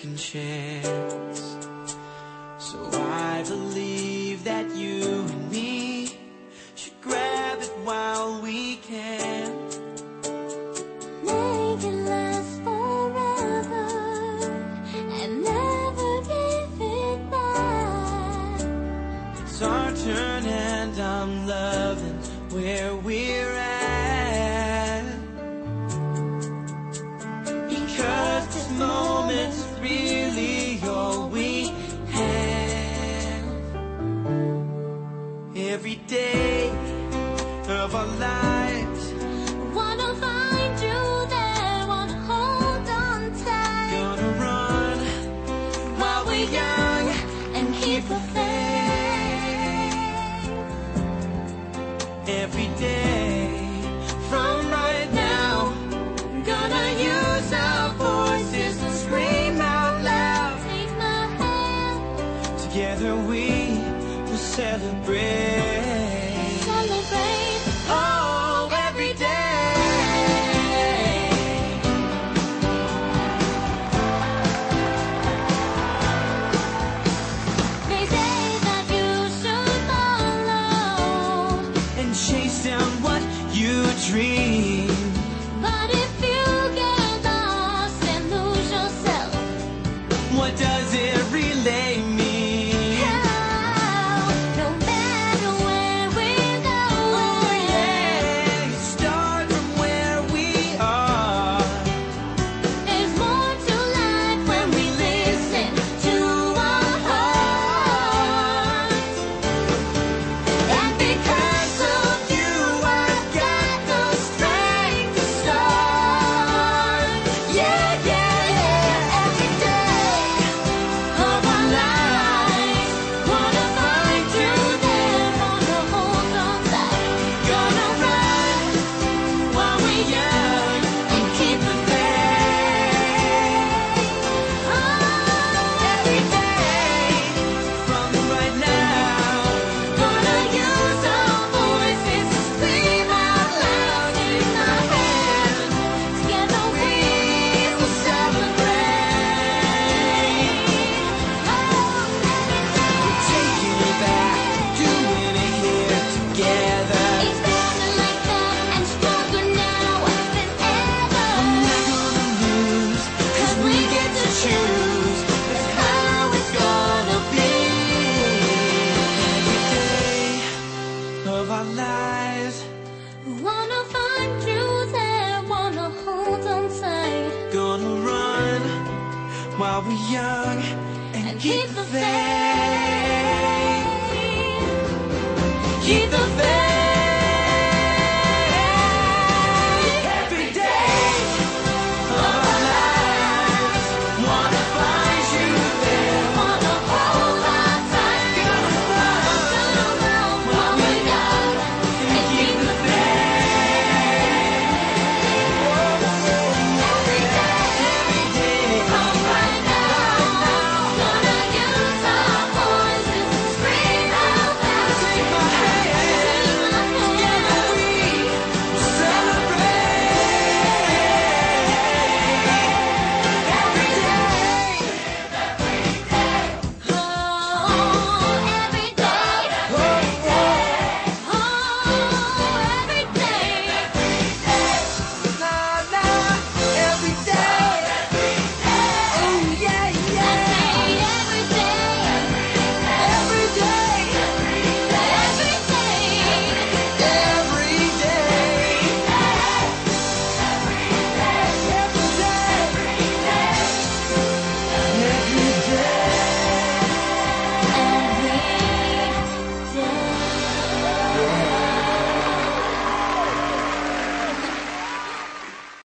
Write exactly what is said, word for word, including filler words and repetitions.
second chance. So I believe that you and me should grab it while we can. Make it last forever and never give it back. It's our turn and I'm loving where we're at. Because this moment's really all we have. Every day of our lives, Wanna find you there, wanna hold on tight. gonna run while we're young And keep the faith. every day. From right now, gonna use our voices to scream out loud. Take my hand, Together we will celebrate. celebrate. Oh, every day. They say that you should follow, And chase down what you dream. but if you get lost and lose yourself, What does it really mean? how? No matter where we go, Oh yeah, you start from where we are. there's more to life when we listen to our hearts. And because of you, I've got the strength to start. Yeah, yeah, yeah. Every day of our lives, wanna find you there, wanna hold on tight. Gonna run while we're young and keep the faith. Oh, every day From right now, gonna use our voices to scream out loud. Take my hand, together we will celebrate. Oh, we're taking it back, doing it here together. it's better like that and stronger now than ever. We're not gonna lose, 'cause we get to choose. That's how it's gonna be. Every day of our lives, Wanna find you there, wanna hold on tight. gonna run while we're young and, And keep keep the the faith. faith. Keep the faith.